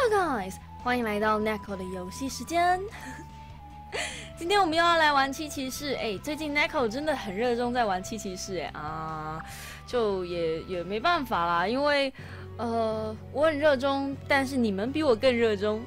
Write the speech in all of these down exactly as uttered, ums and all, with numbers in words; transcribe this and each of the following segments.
Hello guys， 欢迎来到 Neko 的游戏时间。今天我们又要来玩七骑士，哎、欸，最近 Neko 真的很热衷在玩七骑士、欸，哎啊，就也也没办法啦，因为呃我很热衷，但是你们比我更热衷，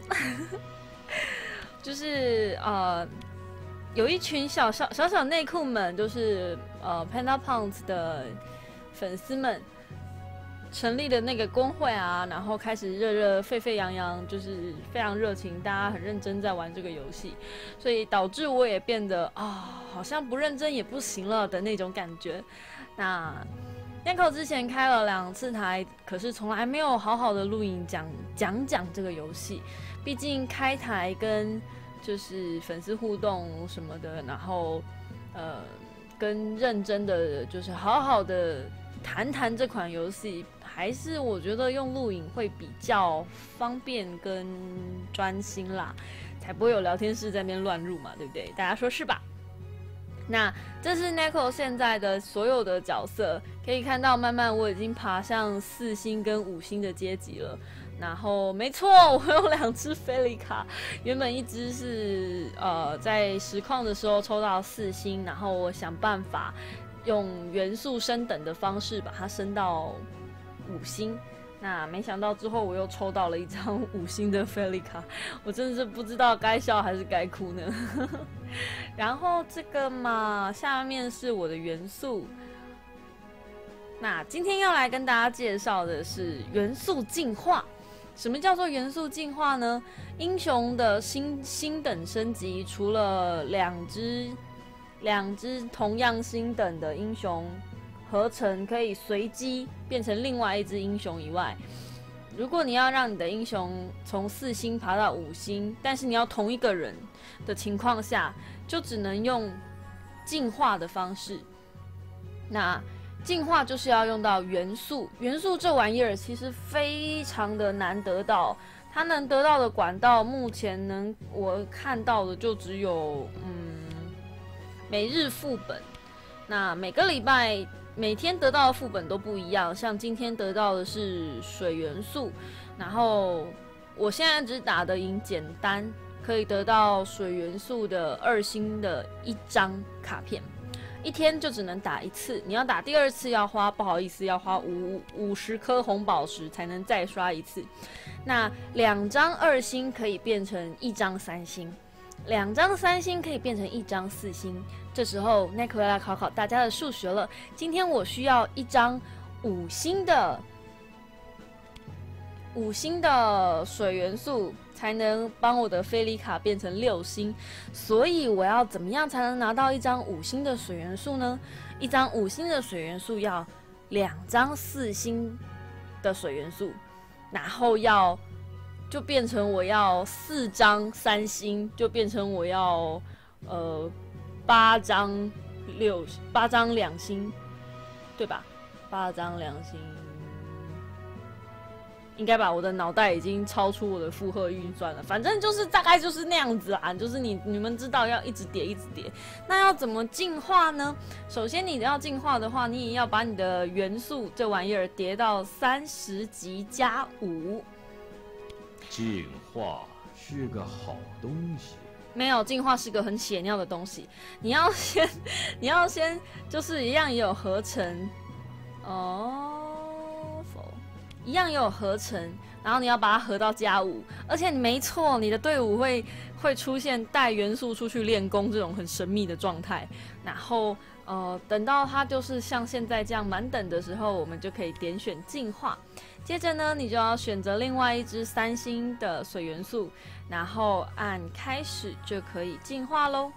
就是呃有一群小小小小内裤们，就是呃 Panda Punks 的粉丝们。成立的那个工会啊，然后开始热热沸沸扬扬，就是非常热情，大家很认真在玩这个游戏，所以导致我也变得啊、哦，好像不认真也不行了的那种感觉。那 Neko 之前开了两次台，可是从来没有好好的录影讲讲讲这个游戏，毕竟开台跟就是粉丝互动什么的，然后呃跟认真的就是好好的谈谈这款游戏。还是我觉得用录影会比较方便跟专心啦，才不会有聊天室在那边乱入嘛，对不对？大家说是吧？那这是 Neko 现在的所有的角色，可以看到慢慢我已经爬上四星跟五星的阶级了。然后没错，我有两只菲利卡，原本一只是呃在实况的时候抽到四星，然后我想办法用元素升等的方式把它升到五星，那没想到之后我又抽到了一张五星的菲利卡，我真的是不知道该笑还是该哭呢。然后这个嘛，下面是我的元素。那今天要来跟大家介绍的是元素进化。什么叫做元素进化呢？英雄的星星等升级，除了两只两只同样星等的英雄合成可以随机变成另外一只英雄以外，如果你要让你的英雄从四星爬到五星，但是你要同一个人的情况下，就只能用进化的方式。那进化就是要用到元素，元素这玩意儿其实非常的难得到，它能得到的管道目前能我看到的就只有嗯每日副本，那每个礼拜。每天得到的副本都不一样，像今天得到的是水元素，然后我现在只打得赢简单，可以得到水元素的二星的一张卡片，一天就只能打一次，你要打第二次要花不好意思要花五五十颗红宝石才能再刷一次。那两张二星可以变成一张三星，两张三星可以变成一张四星。这时候 Neko 要来考考大家的数学了。今天我需要一张五星的五星的水元素，才能帮我的菲利卡变成六星。所以我要怎么样才能拿到一张五星的水元素呢？一张五星的水元素要两张四星的水元素，然后要就变成我要四张三星，就变成我要呃。八张六八张两星，对吧？八张两星，应该吧？我的脑袋已经超出我的负荷运算了。反正就是大概就是那样子啊，就是你你们知道要一直叠一直叠。那要怎么进化呢？首先你要进化的话，你也要把你的元素这玩意儿叠到三十级加五。 进化是个好东西。 没有，进化是个很血尿的东西。你要先，你要先，就是一样也有合成，哦，否，一样也有合成，然后你要把它合到加五，而且你没错，你的队伍会会出现带元素出去练功这种很神秘的状态。然后呃，等到它就是像现在这样满等的时候，我们就可以点选进化。接着呢，你就要选择另外一只三星的水元素，然后按开始就可以进化咯。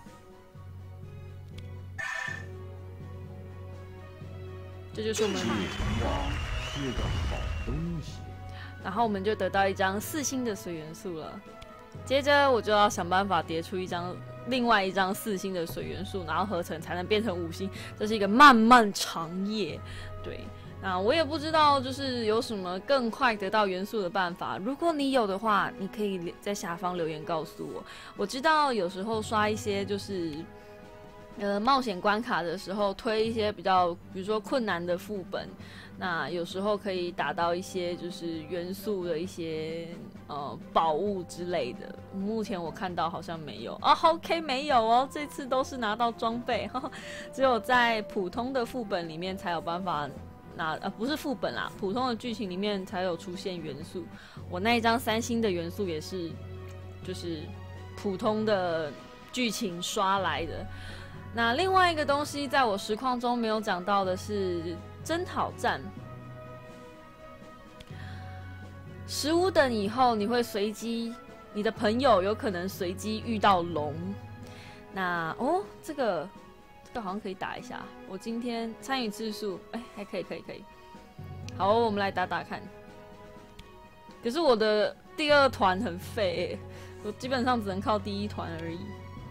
这就是我们进化是个好东西。 然后我们就得到一张四星的水元素了。接着我就要想办法叠出一张另外一张四星的水元素，然后合成才能变成五星。这是一个漫漫长夜，对。那我也不知道，就是有什么更快得到元素的办法。如果你有的话，你可以在下方留言告诉我。我知道有时候刷一些就是呃冒险关卡的时候推一些比较，比如说困难的副本，那有时候可以打到一些就是元素的一些呃宝物之类的。目前我看到好像没有啊 ，OK 没有哦，这次都是拿到装备，呵呵，只有在普通的副本里面才有办法拿，呃不是副本啦，普通的剧情里面才有出现元素。我那一张三星的元素也是就是普通的剧情刷来的。那另外一个东西在我实况中没有讲到的是征讨战。十五等以后，你会随机，你的朋友有可能随机遇到龙。那哦，这个这个好像可以打一下。我今天参与次数，哎，还可以，可以，可以。好，我们来打打看。可是我的第二团很废、欸，我基本上只能靠第一团而已。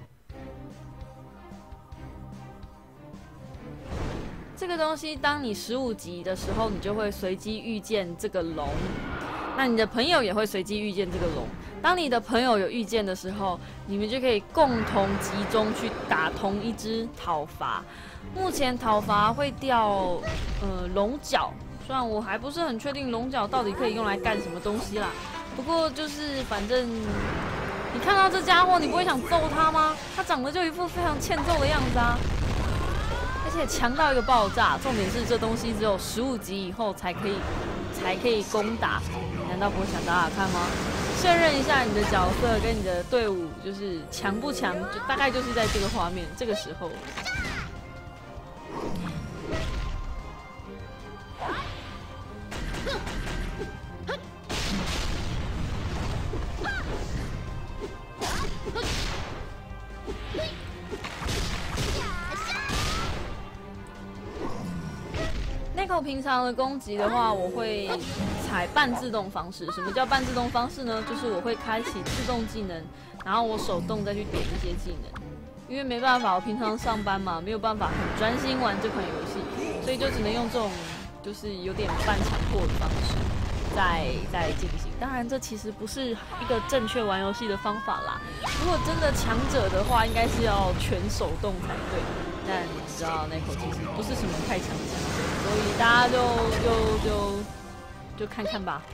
这个东西，当你十五级的时候，你就会随机遇见这个龙，那你的朋友也会随机遇见这个龙。当你的朋友有遇见的时候，你们就可以共同集中去打同一只讨伐。目前讨伐会掉呃龙角，虽然我还不是很确定龙角到底可以用来干什么东西啦，不过就是反正你看到这家伙，你不会想揍他吗？他长得就一副非常欠揍的样子啊！而且强到一个爆炸，重点是这东西只有十五级以后才可以才可以攻打，你难道不会想打打看吗？确认一下你的角色跟你的队伍就是强不强，就大概就是在这个画面这个时候。Neko 平常的攻击的话，我会采半自动方式。什么叫半自动方式呢？就是我会开启自动技能，然后我手动再去点一些技能。因为没办法，我平常上班嘛，没有办法很专心玩这款游戏，所以就只能用这种就是有点半强迫的方式在在进行。当然，这其实不是一个正确玩游戏的方法啦。如果真的强者的话，应该是要全手动才对。但你知道那口其实不是什么太强的强者，所以大家就就就就看看吧。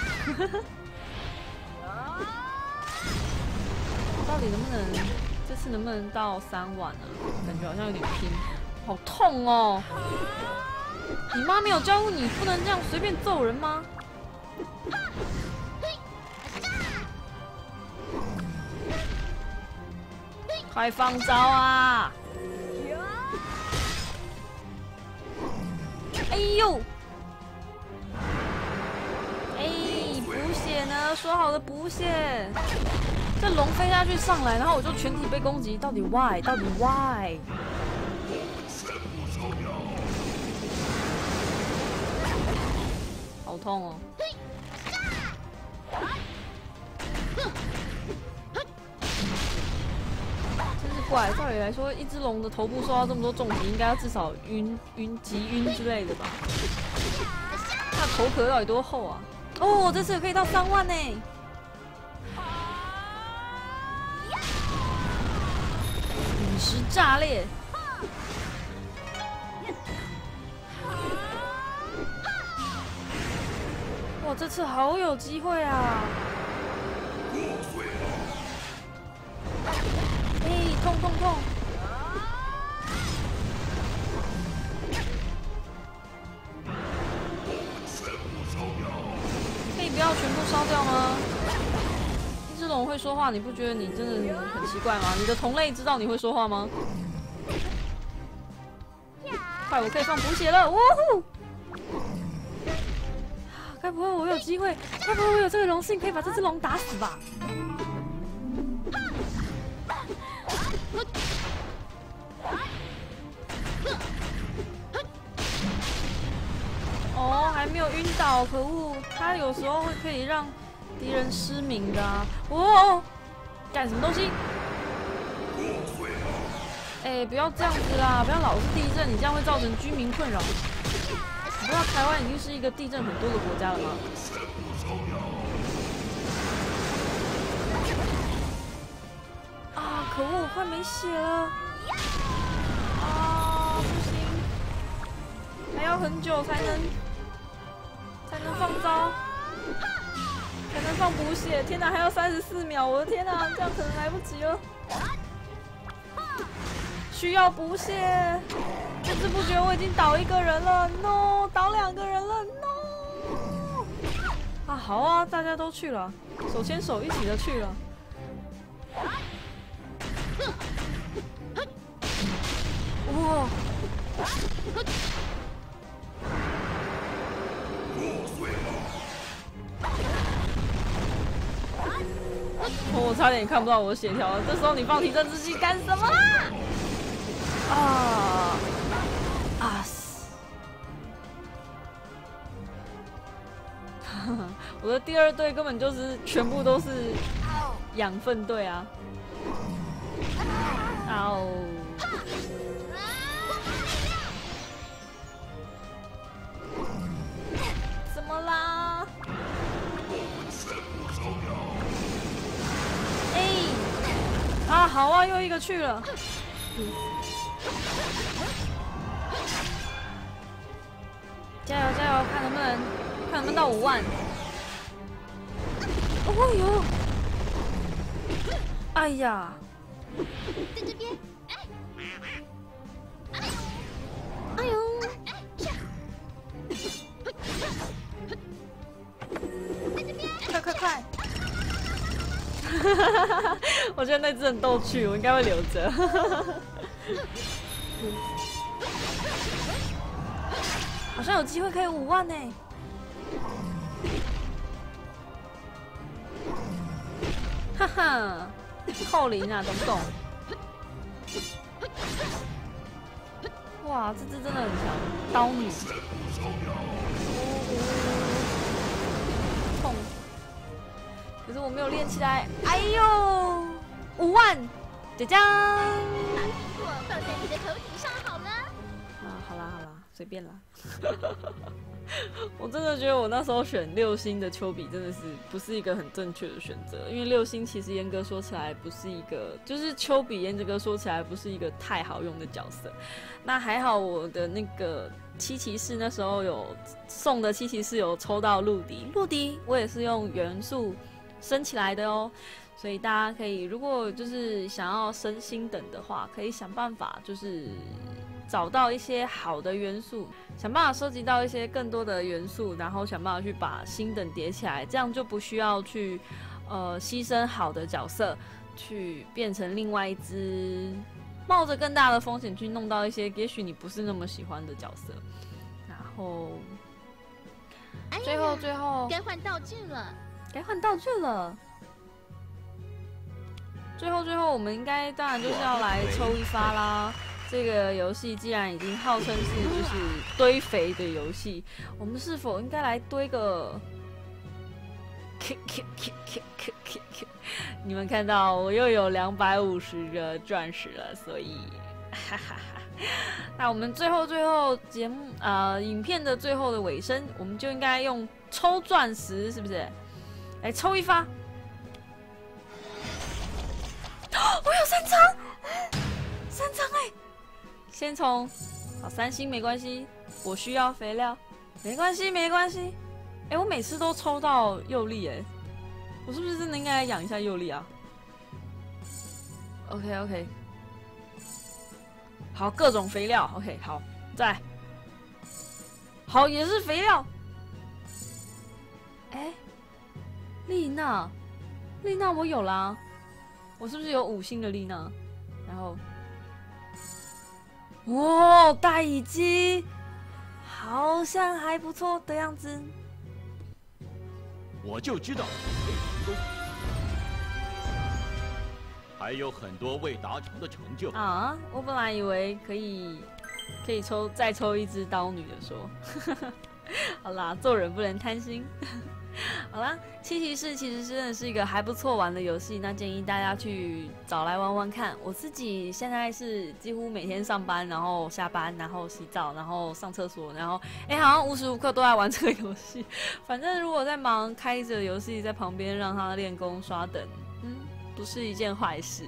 到底能不能这次能不能到三万啊？感觉好像有点拼，好痛哦！你妈没有教过你不能这样随便揍人吗？快放招啊！哎呦！哎，补血呢？说好的补血，这龙飞下去上来，然后我就全体被攻击，到底 why？ 到底 why？ 好痛哦！真是怪，照理来说，一只龙的头部受到这么多重击，应该要至少晕晕击晕之类的吧？它头壳到底多厚啊？哦，这次可以到三万呢！陨石炸裂！哇，这次好有机会啊！哎，痛痛痛！可以不要全部烧掉吗？一只龙会说话，你不觉得你真的很奇怪吗？你的同类知道你会说话吗？快，我可以放补血了！呜呼！该不会我有机会？该不会我有这个荣幸可以把这只龙打死吧？哦，还没有晕倒，可恶！他有时候会可以让敌人失明的啊！哦，干什么东西？哎，不要这样子啦！不要老是地震，你这样会造成居民困扰。你不知道台湾已经是一个地震很多的国家了吗？啊，可恶，快没血了！ 要很久才能才能放招，才能放补血。天哪，还要三十四秒！我的天哪，这样可能来不及了。需要补血，不知不觉我已经倒一个人了 ，no， 倒两个人了 ，no。啊，好啊，大家都去了，手牵手一起的去了。哇！我差点看不到我的血条了。这时候你放提振之器干什么啦？啊啊！我的第二队根本就是全部都是养分队啊！哦！怎么啦？哎！啊，好啊，又一个去了。加油加油，看能不能看能不能到五万。哦哟！哎呀！ 在这边， 哎呦！快快快！我觉得那只很逗趣，我应该会留着。好像有机会可以五万呢。哈哈，扣零啊，懂不懂？哇，这只真的很强，刀女。痛。可是我没有练起来。哎呦，五万，姐姐。 我放在你的头顶上好了。 啊，好啦好啦，随便啦。我真的觉得我那时候选六星的丘比真的是不是一个很正确的选择，因为六星其实严格说起来不是一个，就是丘比严格说起来不是一个太好用的角色。那还好我的那个七骑士那时候有送的七骑士有抽到陆迪，陆迪我也是用元素升起来的哦。所以大家可以如果就是想要升星等的话，可以想办法就是找到一些好的元素，想办法收集到一些更多的元素，然后想办法去把星等叠起来，这样就不需要去呃牺牲好的角色，去变成另外一只冒着更大的风险去弄到一些也许你不是那么喜欢的角色。然后最后最后该换道具了， 该换道具了。最后最后我们应该当然就是要来抽一发啦。这个游戏既然已经号称是就是堆肥的游戏，我们是否应该来堆个？你们看到我又有两百五十个钻石了，所以，哈哈哈。那我们最后最后节目呃影片的最后的尾声，我们就应该用抽钻石，是不是？来抽一发。我有三张，三张哎、欸！先从好三星没关系，我需要肥料，没关系没关系。哎、欸，我每次都抽到幼粒哎，我是不是真的应该来养一下幼粒啊 ？OK OK， 好，各种肥料 OK 好，再来好也是肥料。哎、欸，丽娜，丽娜我有啦。我是不是有五星的丽娜？然后，哇，大乙姬，好像还不错的样子。 我就知道可以成功，还有很多未达成的成就啊！我本来以为可以可以抽再抽一只刀女的说，好啦，做人不能贪心。好啦，七骑士其实真的是一个还不错玩的游戏，那建议大家去找来玩玩看。我自己现在是几乎每天上班，然后下班，然后洗澡，然后上厕所，然后哎、欸，好像无时无刻都在玩这个游戏。反正如果在忙，开着游戏在旁边让他练功刷等，嗯，不是一件坏事。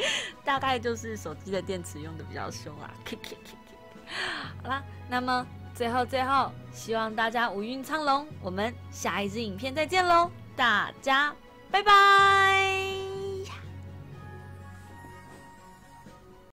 大概就是手机的电池用的比较凶啦。好啦，那么。 最后最后，希望大家五运昌隆，我们下一支影片再见喽，大家拜拜。